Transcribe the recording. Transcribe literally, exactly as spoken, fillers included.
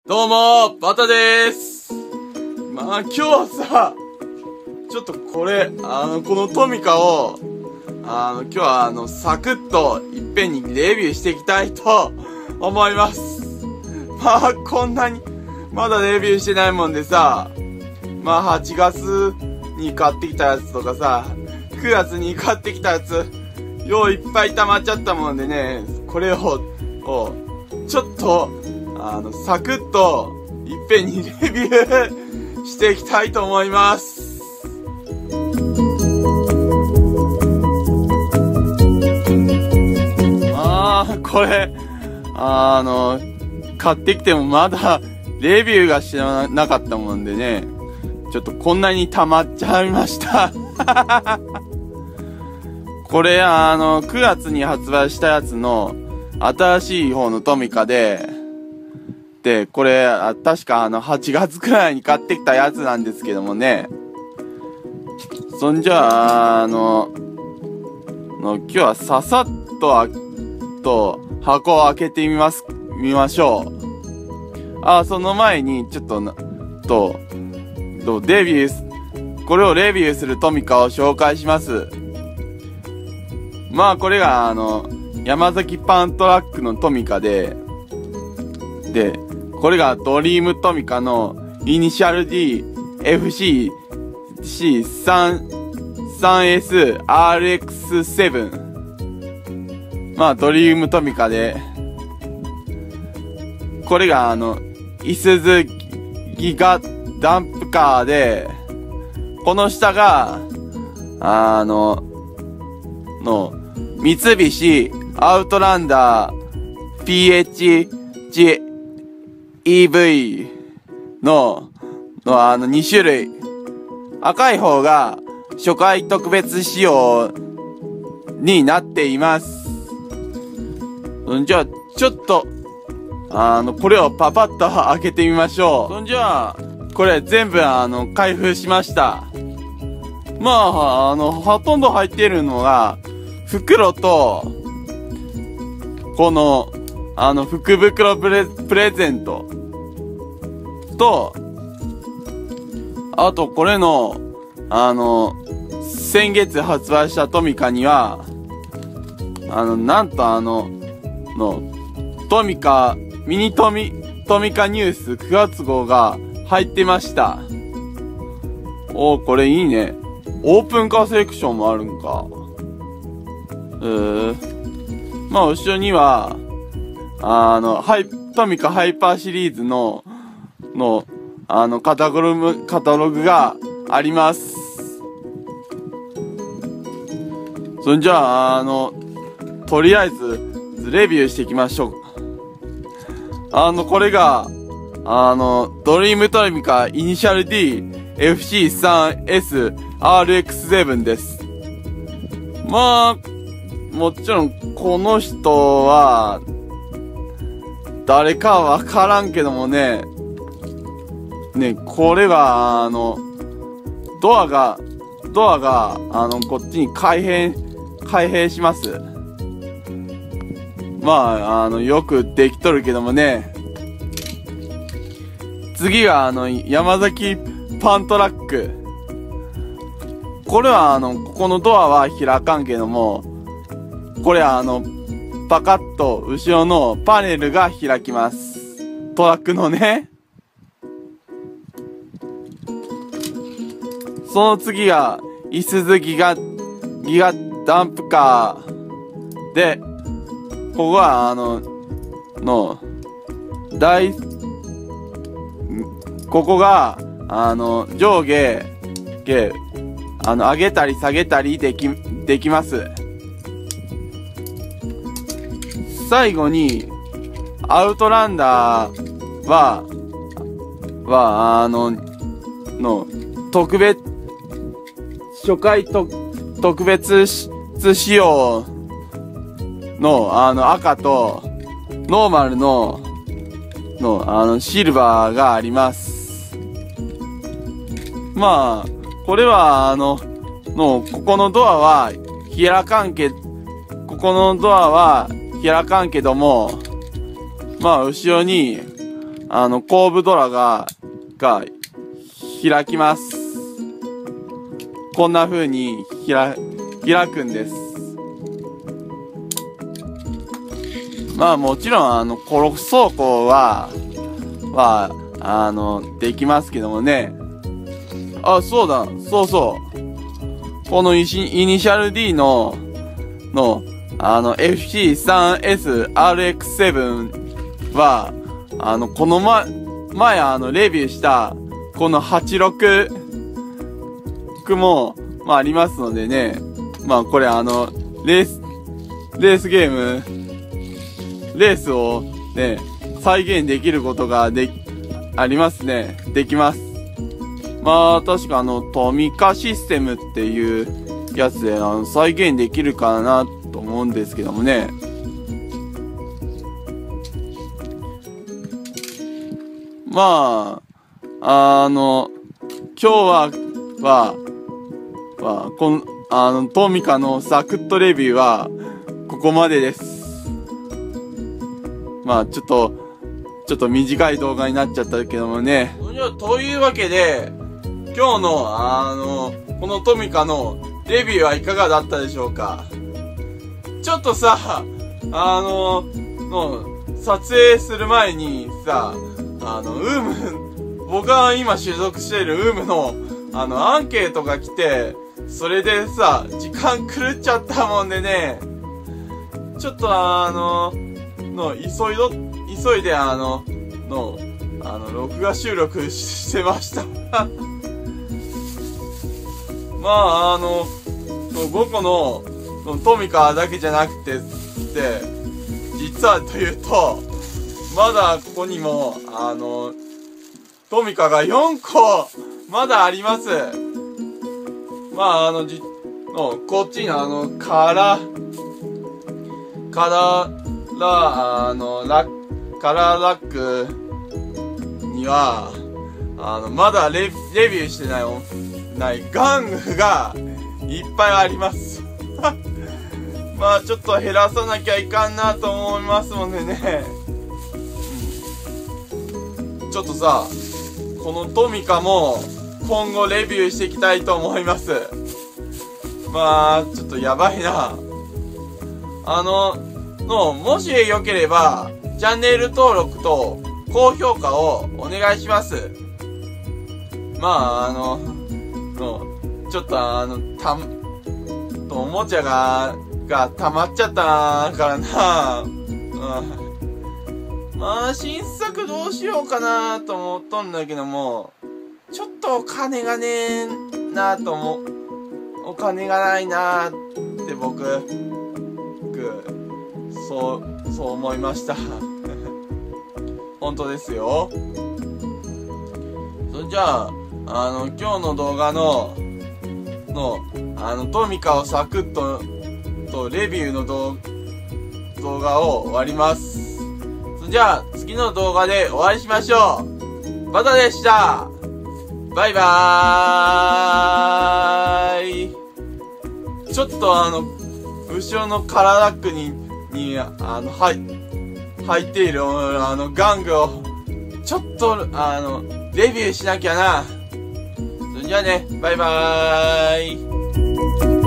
どうも、バタでーす。まあ今日はさ、ちょっとこれ、あの、このトミカを、あの、今日はあの、サクッといっぺんにレビューしていきたいと思います。まあこんなに、まだレビューしてないもんでさ、まあはちがつに買ってきたやつとかさ、くがつに買ってきたやつ、よういっぱい溜まっちゃったもんでね、これを、をちょっと、あの、サクッと、いっぺんにレビューしていきたいと思います。あー、これ、あの、買ってきてもまだ、レビューがしてなかったもんでね、ちょっとこんなに溜まっちゃいました。これ、あの、くがつに発売したやつの、新しい方のトミカで、で、これ、確かあの、はちがつくらいに買ってきたやつなんですけどもね。そんじゃあ、あの、の今日はささっとあ、と、箱を開けてみます、見ましょう。あ、その前に、ちょっとな、と、と、デビュー、これをレビューするトミカを紹介します。まあ、これが、あの、山崎パントラックのトミカで、で、これがドリームトミカのイニシャル D、エフシー、シースリー、スリーエス、アールエックスセブン。まあ、ドリームトミカで、これがあの、イスズギガダンプカーで、この下が、あの、の、三菱アウトランダー ピーエイチジーイーブイ の、のあのに種類。赤い方が初回特別仕様になっています。んじゃあ、ちょっと、あの、これをパパッと開けてみましょう。そんじゃあ、これ全部あの、開封しました。まあ、あの、ほとんど入っているのが、袋と、この、あの、福袋プレ、プレゼント。と、あと、これの、あの、先月発売したトミカには、あの、なんとあの、の、トミカ、ミニトミ、トミカニュースくがつ号が入ってました。おー、これいいね。オープンカーセレクションもあるんか。うー。まあ、後ろには、あの、ハイ、トミカハイパーシリーズの、の、あの、カタログ、カタログがあります。そんじゃあ、あの、とりあえず、レビューしていきましょう。あの、これが、あの、ドリームトミカイニシャル D、エフシースリーエス、アールエックスセブン です。まあ、もちろん、この人は、誰かはわからんけどもね、ね、これが、あの、ドアが、ドアが、あの、こっちに開閉、開閉します。まあ、あの、よくできとるけどもね。次は、あの、山崎パントラック。これは、あの、ここのドアは開かんけども、これは、あの、パカッと後ろのパネルが開きます。トラックのね。その次が、イスズギガ、ギガダンプカーで、ここはあの、の、大、ここが、あの、上下、下、あの、上げたり下げたりでき、できます。最後に、アウトランダーは、は、あの、の、特別、初回と、特別仕様の、あの、赤と、ノーマルの、の、あの、シルバーがあります。まあ、これは、あの、の、ここのドアは、開かんけ、ここのドアは、開かんけども、まあ、後ろに、 あの、後部ドラが、が、開きます。こんな風に、ひら、開くんです。まあもちろん、あの、コロ走行は、は、あの、できますけどもね。あ、そうだ、そうそう。このイニシャル D の、の、あの、エフシースリーエスアールエックスセブン は、あの、このま、前、あの、レビューした、このはちじゅうろくも、まあ、ありますのでね。まあ、これ、あの、レース、レースゲーム、レースをね、再現できることがで、ありますね。できます。まあ、確かあの、トミカシステムっていうやつで、あの、再現できるかなと思うんですけどもね。まあ、あの、今日は、は、は、この、あの、トミカのサクッとレビューは、ここまでです。まあ、ちょっと、ちょっと短い動画になっちゃったけどもね。というわけで、今日の、あの、このトミカのレビューはいかがだったでしょうか。ちょっとさ、あの、の、撮影する前にさ、あの、ウーム、僕が今所属しているウームの、あの、アンケートが来て、それでさ、時間狂っちゃったもんでね、ちょっとあの、の、急いど、急いであの、の、あの、録画収録してました。まあ、あの、ごこの、のトミカだけじゃなくて、で、実はというと、まだここにも、あの、トミカがよんこ、まだあります。まあ、あの、じ、の、こっちにあの、から、から、ら、あの、ラッ、カラーラックには、あの、まだレ、レビューしてない、ない、玩具がいっぱいあります。まあ、ちょっと減らさなきゃいかんなと思いますのでね。うん、ちょっとさ、このトミカも今後レビューしていきたいと思います。まあ、ちょっとやばいな。あの、の、もしよければ、チャンネル登録と高評価をお願いします。まあ、あの、の、ちょっとあの、た、とおもちゃが、が溜まっちゃったからな。うん。まあ、新作どうしようかなと思っとんだけども、ちょっとお金がねえなと思う。お金がないなって僕、僕、そう、そう思いました。本当ですよ。それじゃあ、あの、今日の動画の、の、あの、トミカをサクッと、と、レビューの動、動画を終わります。それじゃあ、次の動画でお会いしましょう。バタでした。バイバーイ。ちょっとあの、後ろのカラーラックに、に、あの、はい、入っている、あの、玩具を、ちょっと、あの、レビューしなきゃな。それじゃあね、バイバーイ。